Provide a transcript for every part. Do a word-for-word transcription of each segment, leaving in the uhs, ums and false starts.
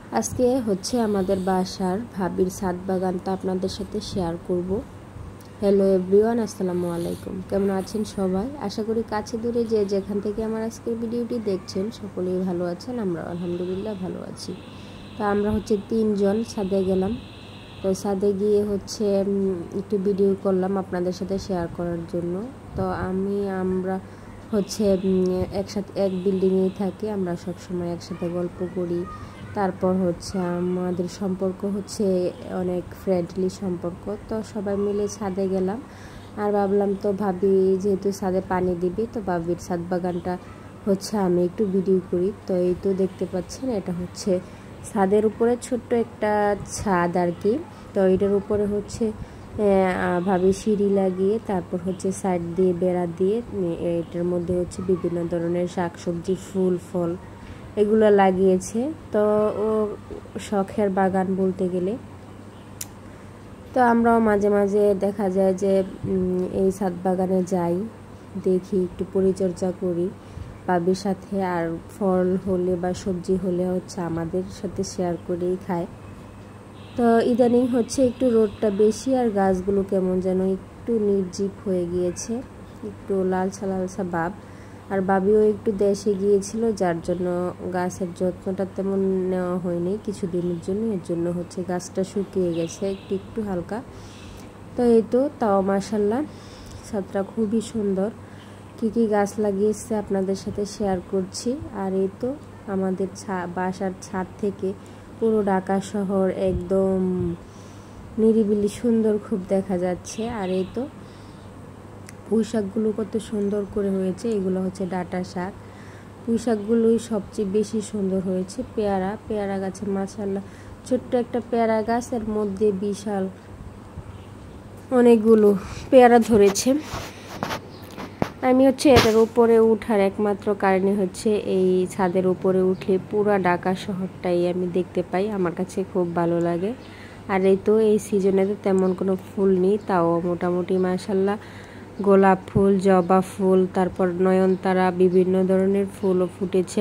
আজকে হচ্ছে আমাদের বাসার ভাবির ছাদ বাগানটা আপনাদের সাথে শেয়ার করব। হ্যালো এভরিওয়ান, আসসালামু আলাইকুম। কেমন আছেন সবাই? আশা করি কাছে দূরে যে যেখান থেকে আমার আজকের ভিডিওটি দেখছেন সকলেই ভালো আছেন। আমরা আলহামদুলিল্লাহ ভালো আছি। তো আমরা হচ্ছে তিনজন ছাদে গেলাম। তো ছাদে গিয়ে হচ্ছে একটু ভিডিও করলাম আপনাদের সাথে শেয়ার করার জন্য। তো আমি আমরা হচ্ছে একসাথে এক বিল্ডিংয়েই থাকি, আমরা সবসময় একসাথে গল্প করি। তারপর হচ্ছে আমাদের সম্পর্ক হচ্ছে অনেক ফ্রেন্ডলি সম্পর্ক। তো সবাই মিলে ছাদে গেলাম আর ভাবলাম তো ভাবি যেহেতু ছাদে পানি দিবি, তো ভাবির ছাদ বাগানটা হচ্ছে আমি একটু ভিডিও করি। তো এই তো দেখতে পাচ্ছেন, এটা হচ্ছে ছাদের উপরে ছোট্ট একটা ছাদ আর কি। তো এটার উপরে হচ্ছে ভাবি সিঁড়ি লাগিয়ে তারপর হচ্ছে সাইড দিয়ে বেড়া দিয়ে এটার মধ্যে হচ্ছে বিভিন্ন ধরনের শাকসবজি, ফুল ফল এগুলো লাগিয়েছে। তো ও শখের বাগান বলতে গেলে। তো আমরাও মাঝে মাঝে দেখা যায় যে এই ছাদ বাগানে যাই, দেখি, একটু পরিচর্যা করি ভাবির সাথে। আর ফল হলে বা সবজি হলে হচ্ছে আমাদের সাথে শেয়ার করেই খায়। তো ইদানিং হচ্ছে একটু রোদটা বেশি আর গাছগুলো কেমন যেন একটু নির্জীব হয়ে গিয়েছে, একটু লালসা লালসা ভাব। আর ভাবিও একটু দেশে গিয়েছিল, যার জন্য গাছের যত্নটা তেমন নেওয়া হয়নি কিছুদিনের জন্য। এর জন্য হচ্ছে গাছটা শুকিয়ে গেছে একটু একটু হালকা। তো এই তো, তাও মাশাআল্লাহ ছাদটা খুবই সুন্দর। কী কী গাছ লাগিয়েছে আপনাদের সাথে শেয়ার করছি। আর এই তো আমাদের বাসার ছাদ থেকে পুরো ঢাকা শহর একদম নিরিবিলি সুন্দর খুব দেখা যাচ্ছে। আর এই তো পুঁই শাকগুলো কত সুন্দর করে হয়েছে, এগুলো হচ্ছে ডাঁটা শাক। পুঁই শাকগুলোই সবচেয়ে বেশি সুন্দর হয়েছে। পেয়ারা পেয়ারা গাছে মাশাআল্লাহ ছোট্ট একটা পেয়ারা গাছের মধ্যে বিশাল অনেকগুলো পেয়ারা ধরেছে। আমি হচ্ছে এটার উপরে উঠার একমাত্র কারণে হচ্ছে এই ছাদের উপরে উঠলে পুরো ঢাকা শহরটাই আমি দেখতে পাই, আমার কাছে খুব ভালো লাগে। আর এই তো এই সিজনে তো তেমন কোনো ফুল নেই, তাও মোটামুটি মাশাআল্লাহ গোলাপ ফুল, জবা ফুল, তারপর নয়নতারা, বিভিন্ন ধরনের ফুলও ফুটেছে।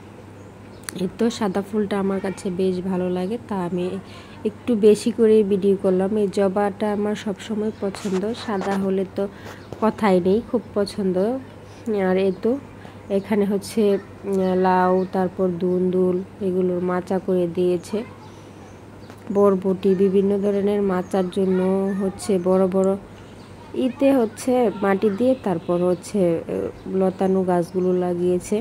এই তো সাদা ফুলটা আমার কাছে বেশ ভালো লাগে, তা আমি একটু বেশি করে ভিডিও করলাম। এই জবাটা আমার সব সময় পছন্দ, সাদা হলে তো কথাই নেই, খুব পছন্দ। আর এই তো এখানে হচ্ছে লাউ, তারপর দুন্দুল এগুলোর মাচা করে দিয়েছে। বরবটি, বিভিন্ন ধরনের মাচার জন্য হচ্ছে বড় বড় ইতে হচ্ছে মাটি দিয়ে তারপর হচ্ছে লতানো গাছগুলো লাগিয়েছে।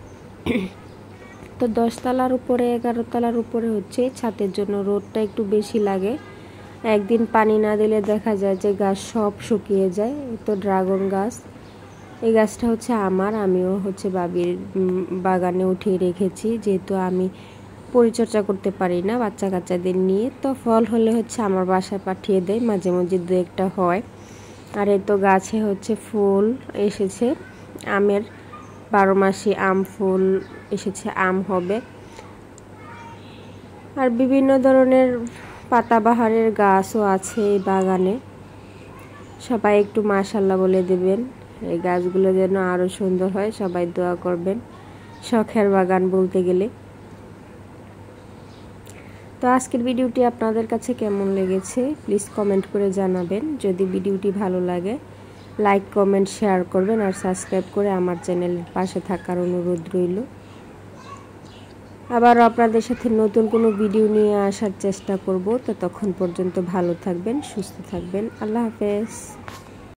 তো দশতলার উপরে, এগারো তলার উপরে হচ্ছে ছাদের জন্য রোদটা একটু বেশি লাগে। একদিন পানি না দিলে দেখা যায় যে গাছ সব শুকিয়ে যায়। তো ড্রাগন গাছ, এই গাছটা হচ্ছে আমার, আমিও হচ্ছে ভাবির বাগানে উঠিয়ে রেখেছি, যেহেতু আমি পরিচর্যা করতে পারি না বাচ্চা কাচ্চাদের নিয়ে। তো ফল হলে হচ্ছে আমার বাসায় পাঠিয়ে দেয়, মাঝে মাঝে দু একটা হয়। আর এই তো গাছে হচ্ছে ফুল এসেছে, আমের বারো মাসি আম ফুল এসেছে, আম হবে। আর বিভিন্ন ধরনের পাতাবাহারের গাছও আছে এই বাগানে। সবাই একটু মাশাআল্লাহ বলে দেবেন, এই গাছগুলো যেন আরও সুন্দর হয়, সবাই দোয়া করবেন। শখের বাগান বলতে গেলে। তো আজকের ভিডিওটি আপনাদের কাছে কেমন লেগেছে প্লিজ কমেন্ট করে জানাবেন। যদি ভিডিওটি ভালো লাগে লাইক, কমেন্ট, শেয়ার করবেন আর সাবস্ক্রাইব করে আমার চ্যানেলের পাশে থাকার অনুরোধ রইল। আবারও আপনাদের সাথে নতুন কোনো ভিডিও নিয়ে আসার চেষ্টা করব। তো তখন পর্যন্ত ভালো থাকবেন, সুস্থ থাকবেন। আল্লাহ হাফেজ।